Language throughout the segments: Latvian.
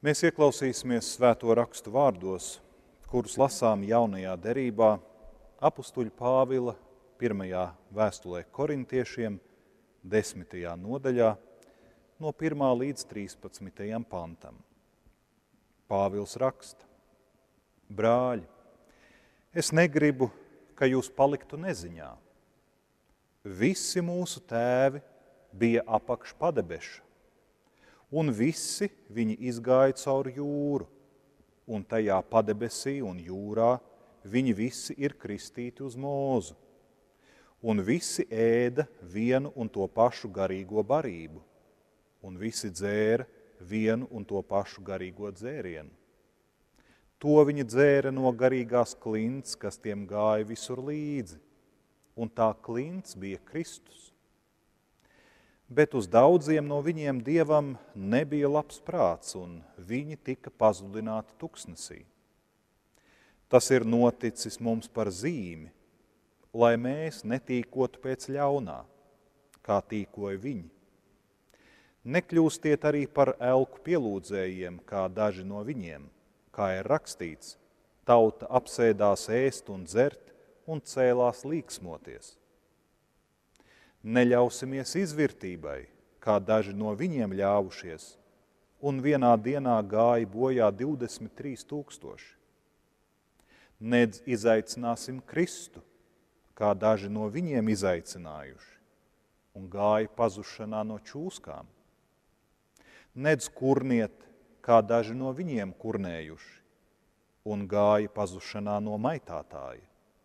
Mēs ieklausīsimies svēto rakstu vārdos, kurus lasām jaunajā derībā apustuļa Pāvila 1. vēstulē korintiešiem 10. nodaļā no 1. līdz 13. pantam. Pāvils raksta: Brāļi, es negribu, ka jūs paliktu neziņā. Visi mūsu tēvi bija apakš padebeša, un visi viņi izgāja cauri jūru, un tajā padebesī un jūrā viņi visi ir kristīti uz mūzu, un visi ēda vienu un to pašu garīgo barību, un visi dzēra vienu un to pašu garīgo dzērienu. To viņi dzēra no garīgās klints, kas tiem gāja visur līdzi, un tā klints bija Kristus. Bet uz daudziem no viņiem Dievam nebija labs prāts, un viņi tika pazudināti tuksnesī. Tas ir noticis mums par zīmi, lai mēs netīkotu pēc ļaunā, kā tīkoja viņi. Nekļūstiet arī par elku pielūdzējiem, kā daži no viņiem, kā ir rakstīts, tauta apsēdās ēst un dzert un cēlās līksmoties. Neļausimies izvirtībai, kā daži no viņiem ļāvušies, un vienā dienā gāja bojā 23 000. Nedz izaicināsim Kristu, kā daži no viņiem izaicinājuši, un gāja pazušanā no čūskām. Nedz kurniet, kā daži no viņiem kurnējuši, un gāja pazušanā no maitātāja.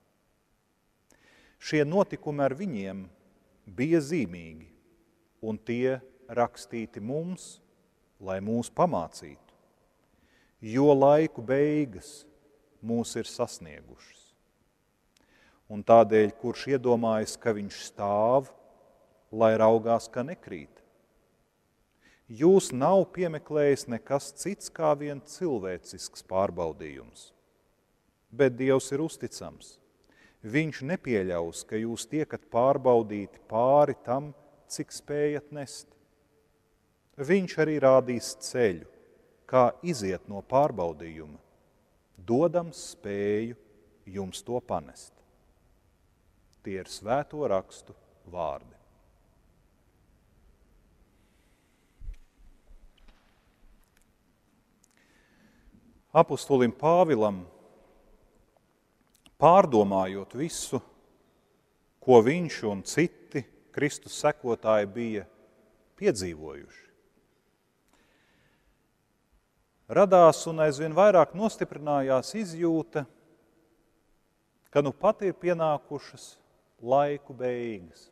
Šie notikumi ar viņiem bija zīmīgi, un tie rakstīti mums, lai mūs pamācītu, jo laiku beigas mūs ir sasniegušas. Un tādēļ, kurš iedomājas, ka viņš stāv, lai raugās, ka nekrīt. Jūs nav piemeklējis nekas cits kā vien cilvēcisks pārbaudījums, bet Dievs ir uzticams. Viņš nepieļaus, ka jūs tiekat pārbaudīti pāri tam, cik spējat nest. Viņš arī rādīs ceļu, kā iziet no pārbaudījuma, dodams spēju jums to panest. Tie ir svēto rakstu vārdi. Apustulim Pāvilam, pārdomājot visu, ko viņš un citi Kristus sekotāji bija piedzīvojuši, radās un aizvien vairāk nostiprinājās izjūta, ka nu pat ir pienākušas laiku beigas.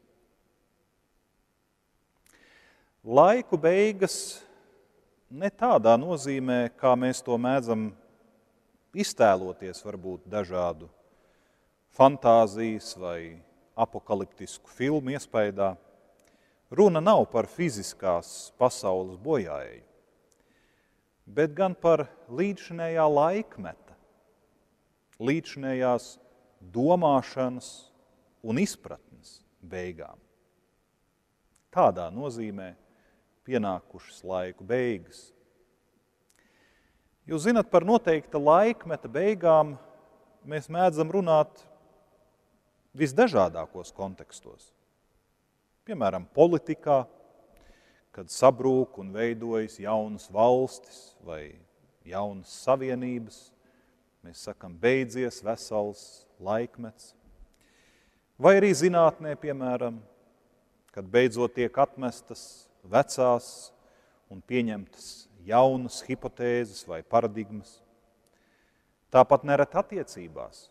Laiku beigas ne tādā nozīmē, kā mēs to mēdzam iztēloties varbūt dažādu fantāzijas vai apokaliptisku filmu iespaidā. Runa nav par fiziskās pasaules bojāēju, bet gan par līdzinējā laikmeta, līdzinējās domāšanas un izpratnes beigām. Tādā nozīmē pienākušas laiku beigas. Jūs zinat, par noteikta laikmeta beigām mēs mēdzam runāt visdažādākos kontekstos. Piemēram, politikā, kad sabrūk un veidojas jaunas valstis vai jaunas savienības, mēs sakam, beidzies vesels laikmets. Vai arī zinātnē, piemēram, kad beidzot tiek atmestas vecās un pieņemtas jaunas hipotēzes vai paradigmas. Tāpat nereti attiecībās,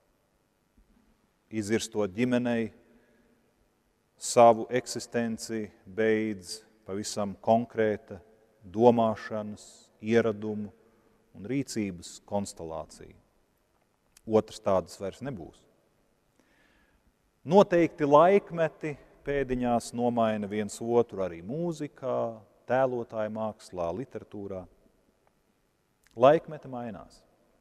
izirstot ģimenei, savu eksistenci beidz pavisam konkrēta domāšanas, ieradumu un rīcības konstelācija. Otras tādas vairs nebūs. Noteikti laikmeti pēdiņās nomaina viens otru arī mūzikā, tēlotāja mākslā, literatūrā. Laikmeti mainās.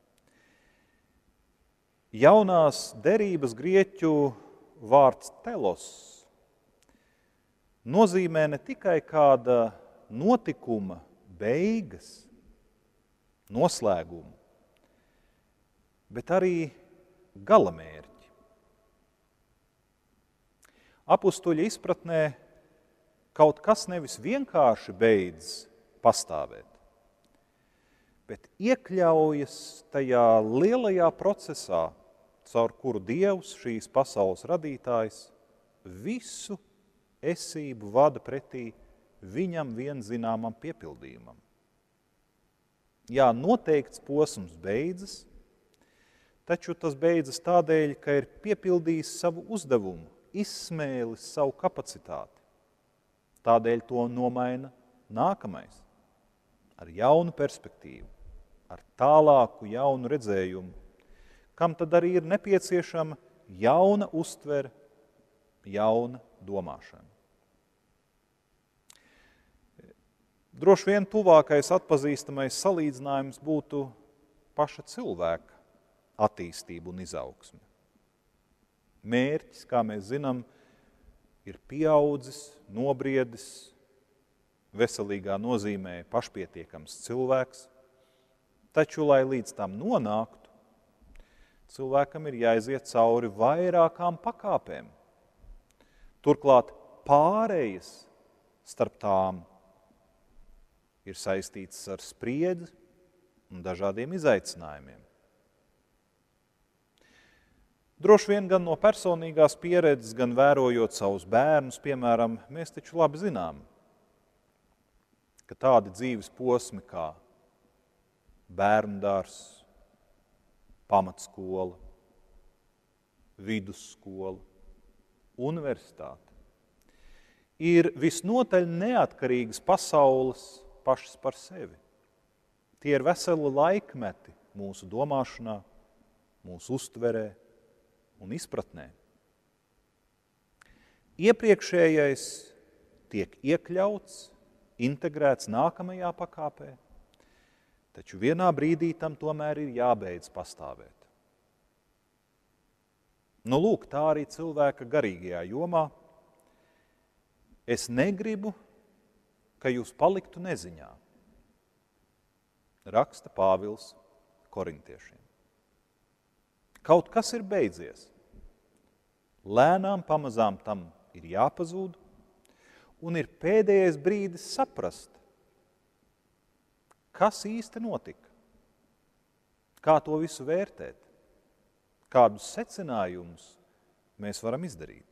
Jaunās derības grieķu vārds telos nozīmē ne tikai kāda notikuma beigas, noslēgumu, bet arī galamērķi. Apustuļa izpratnē kaut kas nevis vienkārši beidz pastāvēt, bet iekļaujas tajā lielajā procesā, caur kuru Dievs, šīs pasaules radītājs, visu esību vada pretī viņam vienzināmam piepildījumam. Jā, noteikts posms beidzas, taču tas beidzas tādēļ, ka ir piepildījis savu uzdevumu, izsmēlis savu kapacitāti. Tādēļ to nomaina nākamais, ar jaunu perspektīvu, ar tālāku jaunu redzējumu, kam tad arī ir nepieciešama jauna uztvere, jauna domāšana. Droši vien tuvākais atpazīstamais salīdzinājums būtu paša cilvēka attīstība un izaugsme. Mērķis, kā mēs zinām, ir pieaudzis, nobriedis, veselīgā nozīmē pašpietiekams cilvēks, taču, lai līdz tam nonāktu, cilvēkam ir jāiziet cauri vairākām pakāpēm. Turklāt pārējas starp tām ir saistīts ar spriedzi un dažādiem izaicinājumiem. Droši vien gan no personīgās pieredzes, gan vērojot savus bērnus, piemēram, mēs taču labi zinām, ka tādi dzīves posmi kā bērndārs, pamatskola, vidusskola, universitāte ir visnotaļ neatkarīgas pasaules pašas par sevi. Tie ir veseli laikmeti mūsu domāšanā, mūsu uztverē un izpratnē. Iepriekšējais tiek iekļauts, integrēts nākamajā pakāpē, taču vienā brīdī tam tomēr ir jābeidz pastāvēt. Nu, lūk, tā arī cilvēka garīgajā jomā. Es negribu, ka jūs paliktu neziņā, raksta Pāvils korintiešiem. Kaut kas ir beidzies. Lēnām, pamazām tam ir jāpazūd, un ir pēdējais brīdis saprast, kas īsti notika, kā to visu vērtēt, kādus secinājumus mēs varam izdarīt.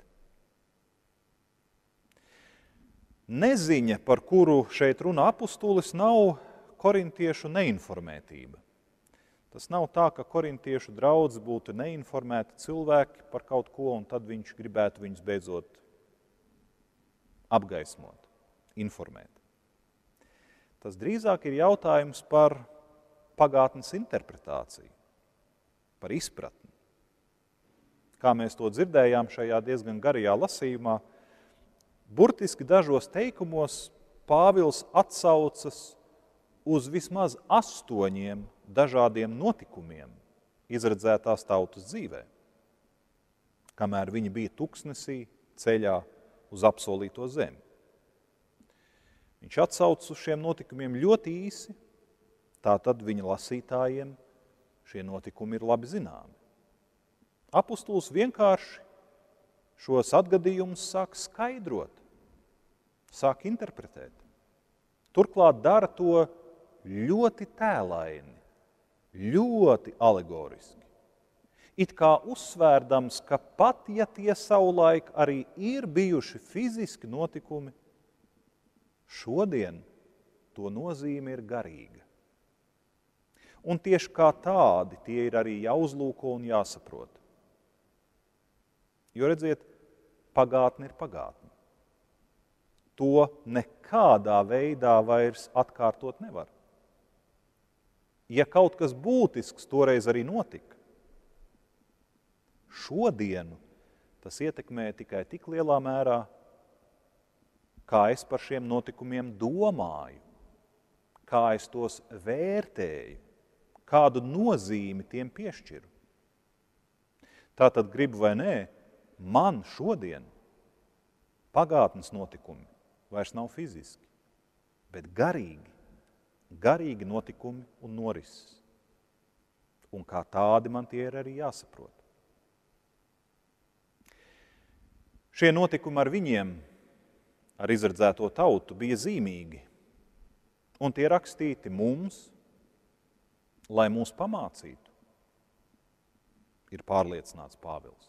Neziņa, par kuru šeit runā apustulis, nav korintiešu neinformētība. Tas nav tā, ka korintiešu draudz būtu neinformēti cilvēki par kaut ko, un tad viņš gribētu viņus beidzot apgaismot, informēt. Tas drīzāk ir jautājums par pagātnes interpretāciju, par izpratni. Kā mēs to dzirdējām šajā diezgan garajā lasījumā, burtiski dažos teikumos Pāvils atsaucas uz vismaz 8 dažādiem notikumiem izredzētās tautas dzīvē, kamēr viņi bija tuksnesī ceļā uz apsolīto zemi. Viņš atsaucas uz šiem notikumiem ļoti īsi, tātad viņa lasītājiem šie notikumi ir labi zināmi. Apustulis vienkārši šos atgadījumus sāk skaidrot, sāk interpretēt. Turklāt dara to ļoti tēlaini, ļoti alegoriski. It kā uzsvērdams, ka pat ja tie savulaik arī ir bijuši fiziski notikumi, šodien to nozīme ir garīga. Un tieši kā tādi tie ir arī jāuzlūko un jāsaprot. Jo redziet, pagātne ir pagātne. To nekādā veidā vairs atkārtot nevar. Ja kaut kas būtisks toreiz arī notika, šodienu tas ietekmē tikai tik lielā mērā, kā es par šiem notikumiem domāju, kā es tos vērtēju, kādu nozīmi tiem piešķiru. Tātad gribu vai nē, man šodien pagātnes notikumi vairs nav fiziski, bet garīgi, garīgi notikumi un norises. Un kā tādi man tie ir arī jāsaprot. Šie notikumi ar viņiem, ar izredzēto tautu, bija zīmīgi, un tie rakstīti mums, lai mūs pamācītu, ir pārliecināts Pāvils.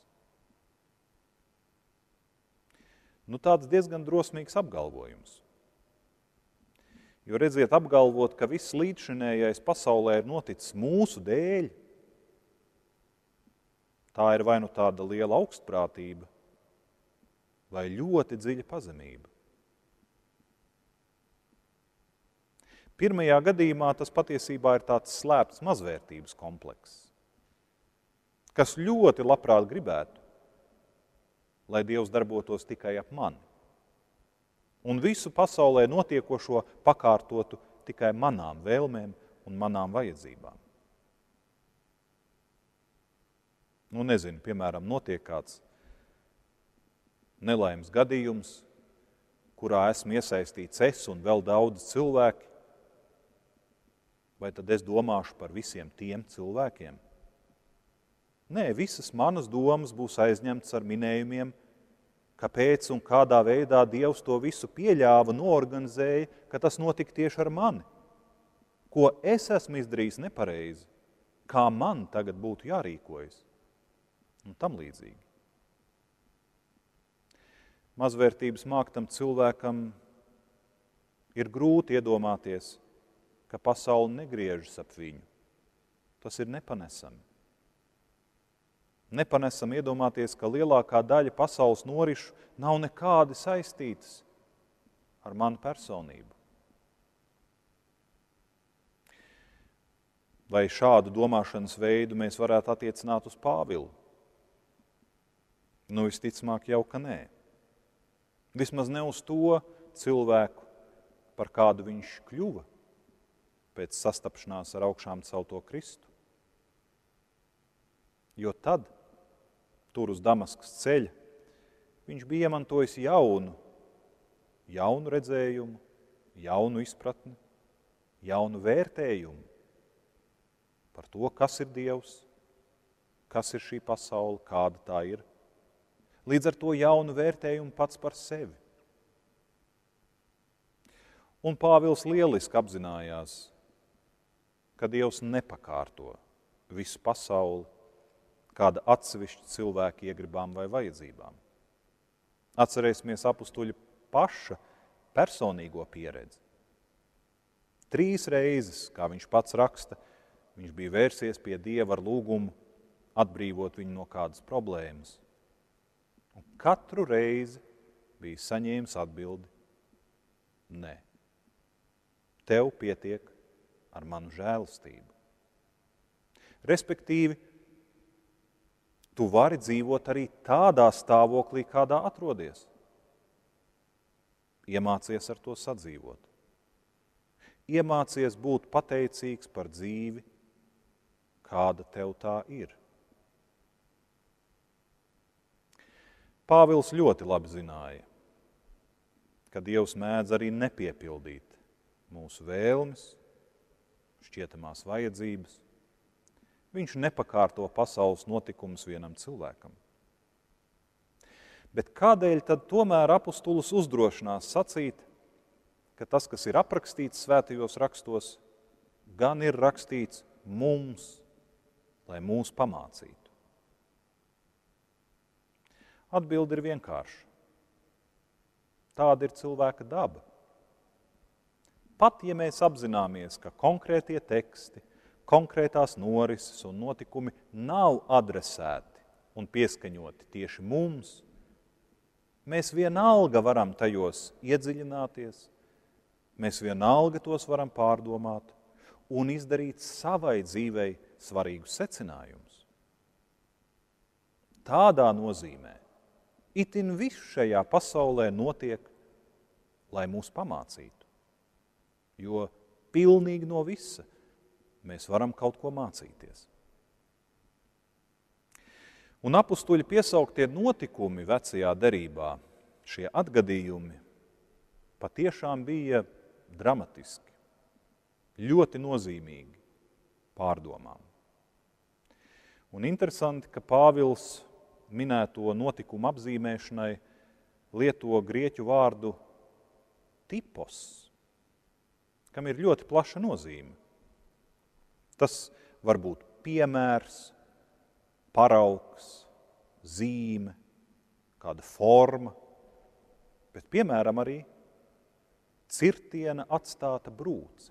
Tāds diezgan drosmīgs apgalvojums. Jo redziet, apgalvot, ka viss līdzšinējais pasaulē ir noticis mūsu dēļ, tā ir vai nu tāda liela augstprātība, vai ļoti dziļa pazemība. Pirmajā gadījumā tas patiesībā ir tāds slēpts mazvērtības komplekss, kas ļoti labprāt gribētu, lai Dievs darbotos tikai ap mani. Un visu pasaulē notiekošo pakārtotu tikai manām vēlmēm un manām vajadzībām. Nezinu, piemēram, notiek kāds nelaimes gadījums, kurā esmu iesaistīts es un vēl daudz cilvēki, vai tad es domāšu par visiem tiem cilvēkiem? Nē, visas manas domas būs aizņemtas ar minējumiem, kāpēc un kādā veidā Dievs to visu pieļāva, noorganizēja, ka tas notika tieši ar mani. Ko es esmu izdarījis nepareizi, kā man tagad būtu jārīkojas. Un tam līdzīgi. Mazvērtības māktam cilvēkam ir grūti iedomāties, ka pasaule negriežas ap viņu. Tas ir nepanesami. Nepanesam iedomāties, ka lielākā daļa pasaules norišu nav nekādi saistītas ar manu personību. Vai šādu domāšanas veidu mēs varētu attiecināt uz Pāvilu? Visticamāk jau, ka nē. Vismaz ne uz to cilvēku, par kādu viņš kļuva pēc sastapšanās ar augšām celto Kristu. Jo tad, tur uz Damaskas ceļa, viņš bija iemantojis jaunu redzējumu, jaunu izpratni, jaunu vērtējumu par to, kas ir Dievs, kas ir šī pasaule, kāda tā ir. Līdz ar to jaunu vērtējumu pats par sevi. Un Pāvils lieliski apzinājās, ka Dievs nepakārto visu pasauli kāda atsevišķa cilvēka iegribām vai vajadzībām. Atcerēsimies apustuļa paša personīgo pieredzi. 3 reizes, kā viņš pats raksta, viņš bija vērsies pie Dieva ar lūgumu atbrīvot viņu no kādas problēmas. Un katru reizi bija saņēmis atbildi: nē, tev pietiek ar manu žēlastību. Respektīvi, tu vari dzīvot arī tādā stāvoklī, kādā atrodies. Iemācies ar to sadzīvot. Iemācies būt pateicīgs par dzīvi, kāda tev tā ir. Pāvils ļoti labi zināja, ka Dievs mēdz arī nepiepildīt mūsu vēlmes, šķietamās vajadzības. Viņš nepakārto pasaules notikumus vienam cilvēkam. Bet kādēļ tad tomēr apustulis uzdrošinās sacīt, ka tas, kas ir aprakstīts svētajos rakstos, gan ir rakstīts mums, lai mūs pamācītu? Atbilde ir vienkārša. Tāda ir cilvēka daba. Pat ja mēs apzināmies, ka konkrētie teksti, konkrētās norises un notikumi nav adresēti un pieskaņoti tieši mums, mēs vienalga varam tajos iedziļināties, mēs vienalga tos varam pārdomāt un izdarīt savai dzīvei svarīgus secinājumus. Tādā nozīmē itin viss šajā pasaulē notiek, lai mūs pamācītu. Jo pilnīgi no visa mēs varam kaut ko mācīties. Un apustuļi piesauktie notikumi vecajā derībā, šie atgadījumi, patiešām bija dramatiski. Ļoti nozīmīgi pārdomām. Un interesanti, ka Pāvils minēto notikumu apzīmēšanai lieto grieķu vārdu tipos, kam ir ļoti plaša nozīme. Tas var būt piemērs, paraugs, zīme, kāda forma, bet piemēram arī cirtiena atstāta brūce.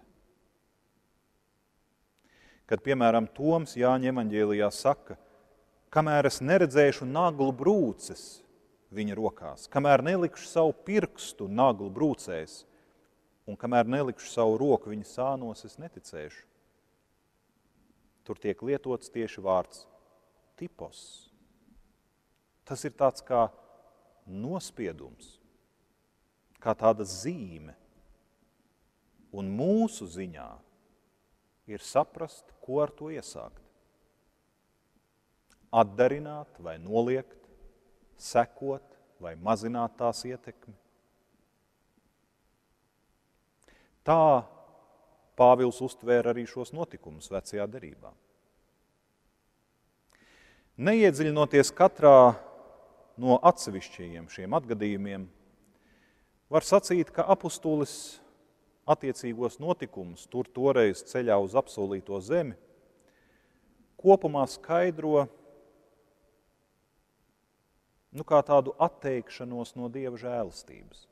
Kad, piemēram, Toms Jāņa evaņģēlijā saka, kamēr es neredzēšu naglu brūces viņa rokās, kamēr nelikšu savu pirkstu naglu brūcēs un kamēr nelikšu savu roku viņa sānos, es neticēšu. Tur tiek lietots tieši vārds tipos. Tas ir tāds kā nospiedums, kā tāda zīme. Un mūsu ziņā ir saprast, ko ar to iesākt. Atdarināt vai noliegt, sekot vai mazināt tās ietekmi. Tā Pāvils uztvēra arī šos notikumus vecajā derībā. Neiedziļinoties katrā no atsevišķajiem šiem atgadījumiem, var sacīt, ka apustulis attiecīgos notikumus tur toreiz ceļā uz apsolīto zemi kopumā skaidro kā tādu atteikšanos no Dieva žēlastības.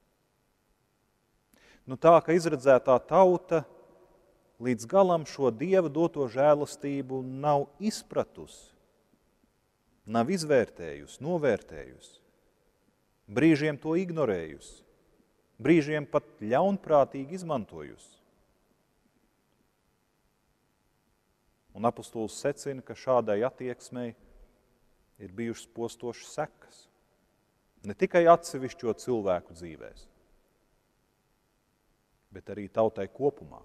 Tā, ka izredzētā tauta līdz galam šo Dieva doto žēlastību nav izpratusi, nav izvērtējusi, novērtējusi, brīžiem to ignorējusi, brīžiem pat ļaunprātīgi izmantojusi. Un apustulis secina, ka šādai attieksmei ir bijušas postošas sekas, ne tikai atsevišķo cilvēku dzīvēs, bet arī tautai kopumā.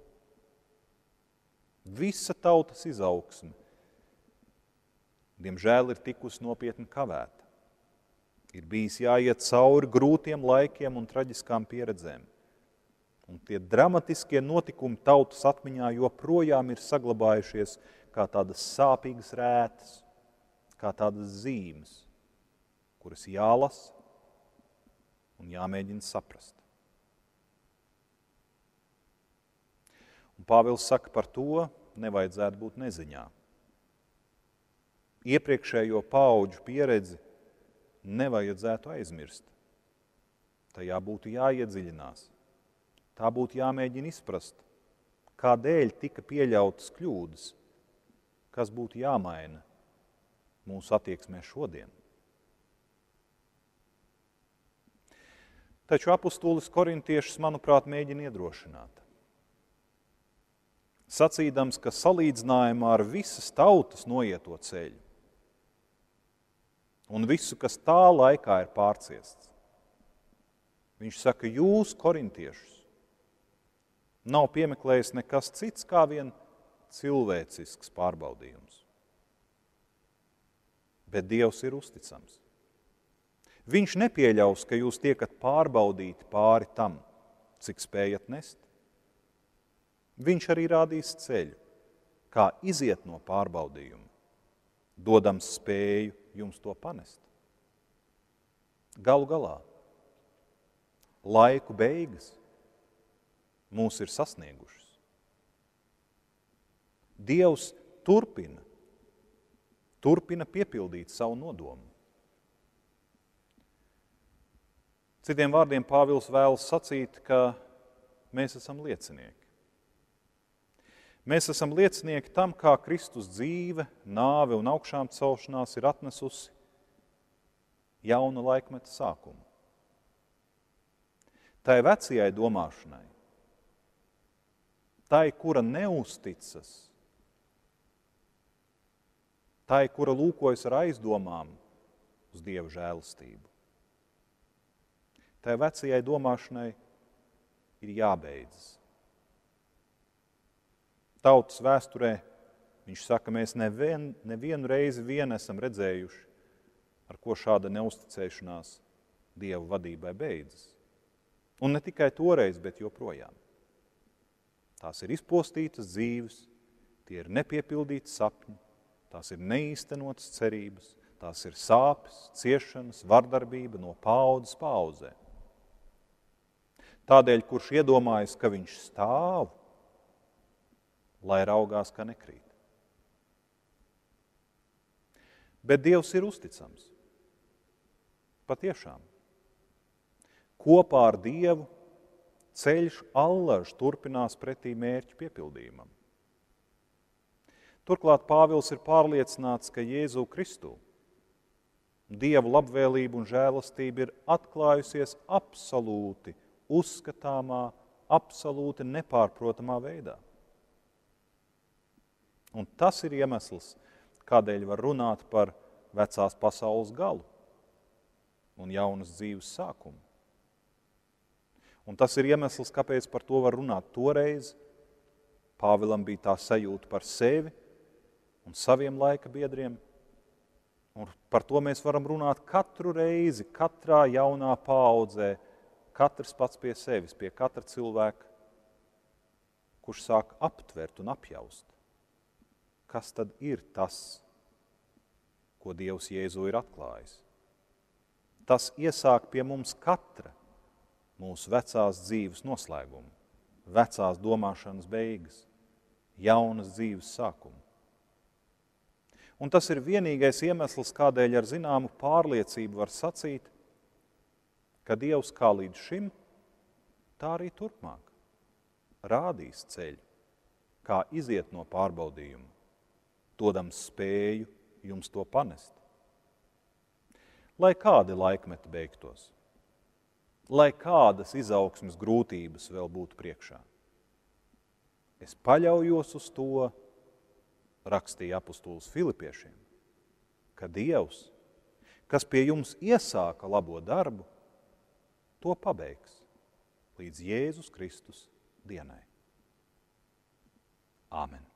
Visa tautas izaugsme, diemžēl, ir tikusi nopietni kavēta. Ir bijis jāiet cauri grūtiem laikiem un traģiskām pieredzēm. Un tie dramatiskie notikumi tautas atmiņā joprojām ir saglabājušies kā tādas sāpīgas rētas, kā tādas zīmes, kuras jālasa un jāmēģina saprast. Un Pāvils saka, par to nevajadzētu būt neziņā. Iepriekšējo paudžu pieredzi nevajadzētu aizmirst. Tajā būtu jāiedziļinās. Tā būtu jāmēģina izprast, kādēļ tika pieļautas kļūdas, kas būtu jāmaina mūsu attieksmē šodien. Taču apustulis korintiešus, manuprāt, mēģina iedrošināt. Sacīdams, ka salīdzinājumā ar visas tautas noieto ceļu un visu, kas tā laikā ir pārciests, viņš saka, jūs, korintiešus, nav piemeklējis nekas cits kā vien cilvēcisks pārbaudījums. Bet Dievs ir uzticams. Viņš nepieļaus, ka jūs tiekat pārbaudīti pāri tam, cik spējat nest. Viņš arī rādīs ceļu, kā iziet no pārbaudījuma, dodams spēju jums to panest. Galu galā, laiku beigas mūs ir sasniegušas. Dievs turpina piepildīt savu nodomu. Citiem vārdiem Pāvils vēlas sacīt, ka mēs esam liecinieki. Mēs esam liecinieki tam, kā Kristus dzīve, nāve un augšām celšanās ir atnesusi jauna laikmeta sākumu. Tai vecajai domāšanai, tai, kura neusticas, tai, kura lūkojas ar aizdomām uz Dieva žēlastību, tai vecajai domāšanai ir jābeidzas. Tautas vēsturē, viņš saka, mēs nevienu reizi esam redzējuši, ar ko šāda neusticēšanās Dieva vadībai beidzas. Un ne tikai toreiz, bet joprojām. Tās ir izpostītas dzīves, tie ir nepiepildīti sapņi, tās ir neīstenotas cerības, tās ir sāpes, ciešanas, vardarbība no paaudzes paaudzē. Tādēļ, kurš iedomājas, ka viņš stāv, lai raugās, ka nekrīt. Bet Dievs ir uzticams. Patiešām. Kopā ar Dievu ceļš allaž turpinās pretī mērķu piepildījumam. Turklāt Pāvils ir pārliecināts, ka Jēzu Kristu Dieva labvēlība un žēlastība ir atklājusies absolūti uzskatāmā, absolūti nepārprotamā veidā. Un tas ir iemesls, kādēļ var runāt par vecās pasaules galu un jaunas dzīves sākumu. Un tas ir iemesls, kāpēc par to var runāt toreiz. Pāvilam bija tā sajūta par sevi un saviem laika biedriem. Un par to mēs varam runāt katru reizi, katrā jaunā paaudzē, katrs pats pie sevis, pie katra cilvēka, kurš sāk aptvert un apjaust. Kas tad ir tas, ko Dievs Jēzu ir atklājis? Tas iesāk pie mums katra mūsu vecās dzīves noslēgumu, vecās domāšanas beigas, jaunas dzīves sākumu. Un tas ir vienīgais iemesls, kādēļ ar zināmu pārliecību var sacīt, ka Dievs kā līdz šim, tā arī turpmāk rādīs ceļu, kā iziet no pārbaudījuma, dodams spēju jums to panest. Lai kādi laikmeti beigtos, lai kādas izaugsmes grūtības vēl būtu priekšā. Es paļaujos uz to, rakstīja apustulis Filipiešiem, ka Dievs, kas pie jums iesāka labo darbu, to pabeigs līdz Jēzus Kristus dienai. Āmen.